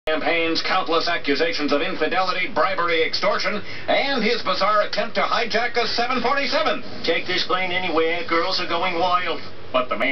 Campaign's countless accusations of infidelity, bribery, extortion, and his bizarre attempt to hijack a 747. Take this plane anywhere, girls are going wild. But the main